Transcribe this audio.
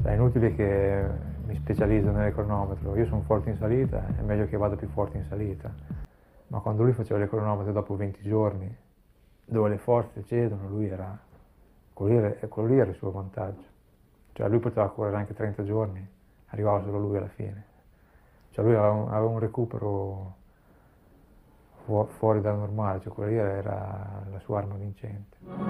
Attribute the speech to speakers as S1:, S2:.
S1: È inutile che mi specializzo nel cronometro, io sono forte in salita, è meglio che vada più forte in salita. Ma quando lui faceva le cronometre dopo 20 giorni, dove le forze cedono, quello lì era il suo vantaggio. Cioè lui poteva correre anche 30 giorni, arrivava solo lui alla fine. Cioè lui aveva un recupero fuori dal normale, cioè quella lì era la sua arma vincente.